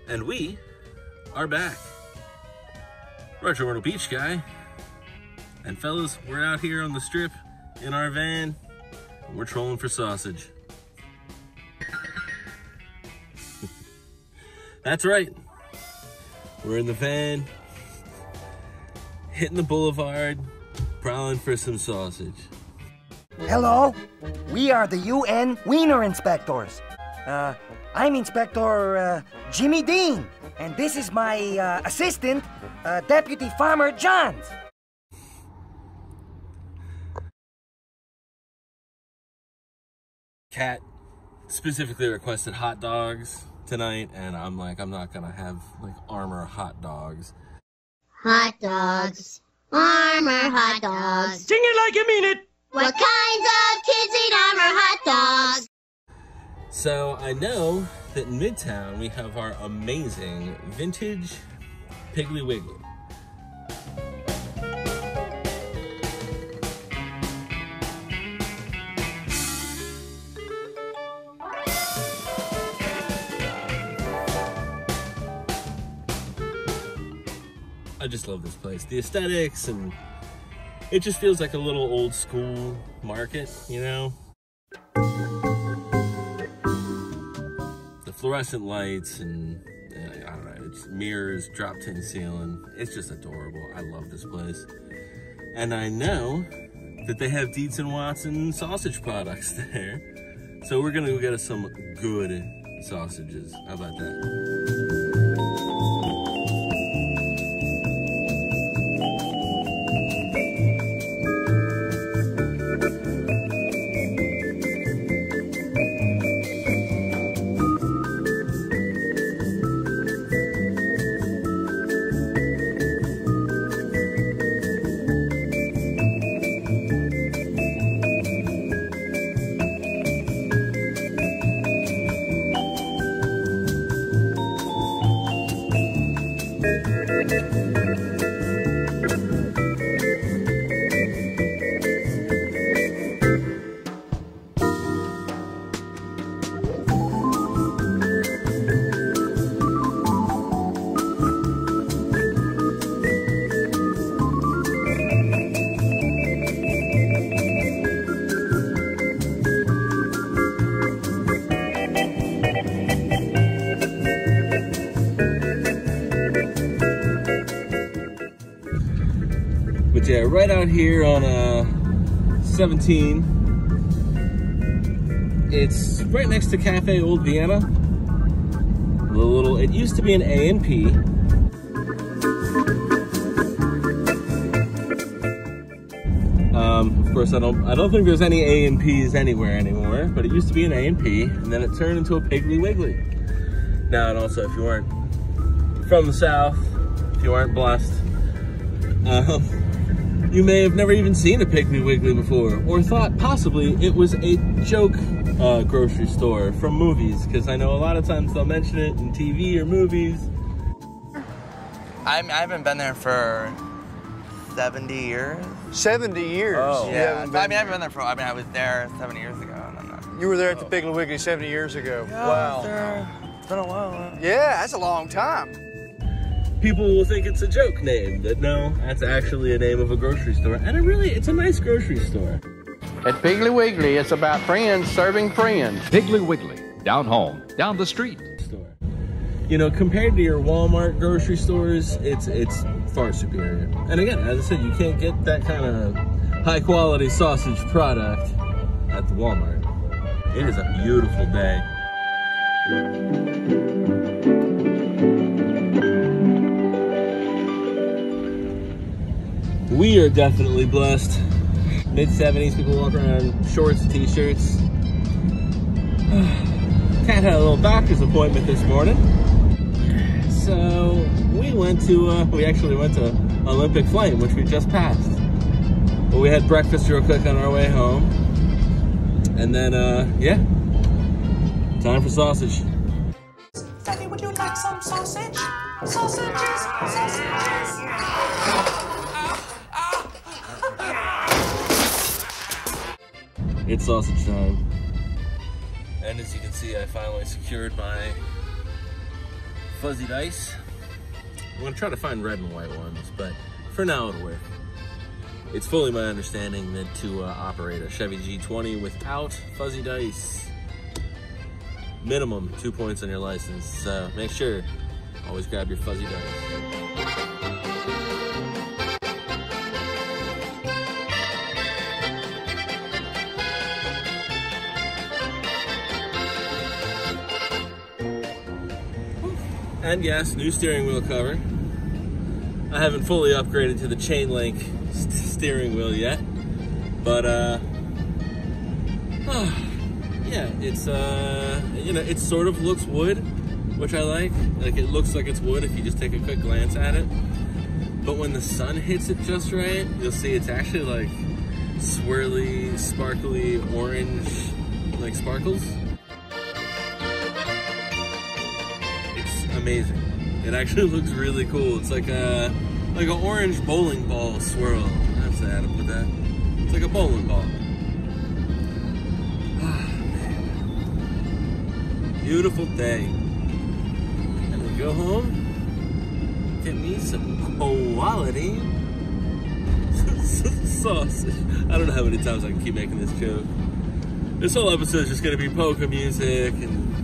And we are back. Retro Myrtle Beach guy. And fellas, we're out here on the strip in our van. And we're trolling for sausage. That's right. We're in the van, hitting the boulevard, prowling for some sausage. Hello, we are the UN Wiener Inspectors. I'm Inspector Jimmy Dean, and this is my assistant, Deputy Farmer Johns. Cat specifically requested hot dogs tonight, and I'm like, I'm not gonna have like Armor hot dogs. Hot dogs, Armor hot dogs. Sing it like you mean it. What kinds of kids eat Armor hot dogs? So I know that in Midtown we have our amazing vintage Piggly Wiggly. I just love this place. The aesthetics, and it just feels like a little old school market, you know? The fluorescent lights and I don't know, it's mirrors, drop tin ceiling. It's just adorable. I love this place. And I know that they have Dietz and Watson sausage products there. So we're gonna go get us some good sausages. How about that? But yeah, right out here on 17, it's right next to Cafe Old Vienna. It used to be an A&P. Of course, I don't think there's any A&Ps anywhere anymore, but it used to be an A&P, and then it turned into a Piggly Wiggly. Now, and also, if you weren't from the South, if you weren't blessed, you may have never even seen a Piggly Wiggly before, or thought possibly it was a joke grocery store from movies, because I know a lot of times they'll mention it in TV or movies. I haven't been there for 70 years. 70 years? Oh. Yeah. I haven't been there for, I was there 7 years ago. And then You were there at the Piggly Wiggly 70 years ago. Yeah, Wow. It's been a while. Yeah, that's a long time. People will think it's a joke name, but no, that's actually a name of a grocery store. And it's a nice grocery store. At Piggly Wiggly, it's about friends serving friends. Piggly Wiggly, down home, down the street. You know, compared to your Walmart grocery stores, it's far superior. And again, as I said, you can't get that kind of high quality sausage product at the Walmart. It is a beautiful day. We are definitely blessed. Mid-70s, people walk around in shorts, t-shirts. Cat had a little doctor's appointment this morning. So we actually went to Olympic Flame, which we just passed. But we had breakfast real quick on our way home. And then, yeah, time for sausage. Daddy, would you like some sausage? Sausages, sausages. It's sausage time. And as you can see, I finally secured my fuzzy dice. I'm gonna try to find red and white ones, but for now it'll work. It's fully my understanding that to operate a Chevy G20 without fuzzy dice, minimum 2 points on your license. So make sure, always grab your fuzzy dice. And yes, new steering wheel cover. I haven't fully upgraded to the chain link steering wheel yet, but yeah, it's you know, it sort of looks wood, which I like. Like, it looks like it's wood if you just take a quick glance at it. But when the sun hits it just right, you'll see it's actually like swirly, sparkly orange, like sparkles. It's amazing. It actually looks really cool. It's like an orange bowling ball swirl. That's how to put that. It's like a bowling ball. Beautiful day. And we go home, get me some quality sausage. I don't know how many times I can keep making this joke. This whole episode is just gonna be polka music and